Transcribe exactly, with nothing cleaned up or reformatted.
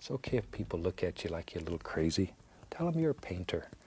It's okay if people look at you like you're a little crazy. Tell them you're a painter.